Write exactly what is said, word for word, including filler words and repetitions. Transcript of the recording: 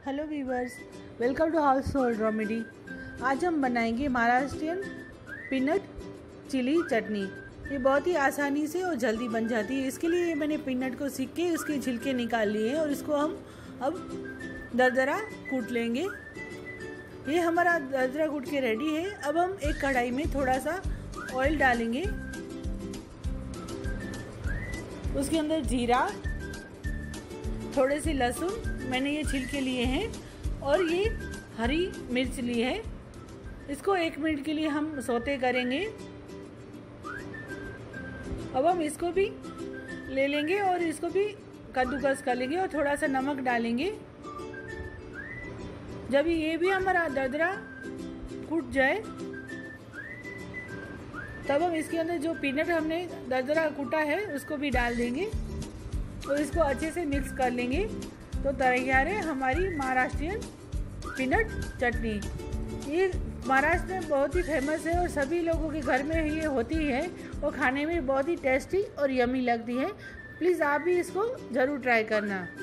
Hello viewers, welcome to household remedy. आज हम बनाएंगे महाराष्ट्रियन पीनट चिली चटनी। ये बहुत ही आसानी से और जल्दी बन जाती है। इसके लिए मैंने पीनट को सीख के उसके छिलके निकाल लिए हैं और इसको हम अब दरदरा कूट लेंगे। ये हमारा दरदरा कूट के रेडी है। अब हम एक कढ़ाई में थोड़ा सा ऑयल डालेंगे, उसके अंदर जीरा, थोड़े से लहसुन, मैंने ये छिलके लिए हैं, और ये हरी मिर्च ली है। इसको एक मिनट के लिए हम सौते करेंगे। अब हम इसको भी ले लेंगे और इसको भी कद्दूकस कर लेंगे और थोड़ा सा नमक डालेंगे। जब ये भी हमारा दरदरा कूट जाए तब हम इसके अंदर जो पीनट हमने दरदरा कूटा है उसको भी डाल देंगे और इसको अच्छे से मिक्स कर लेंगे। तो तैयार है हमारी महाराष्ट्रियन पीनट चटनी। ये महाराष्ट्र में बहुत ही फेमस है और सभी लोगों के घर में ये होती है और खाने में बहुत ही टेस्टी और यमी लगती है। प्लीज़ आप भी इसको ज़रूर ट्राई करना।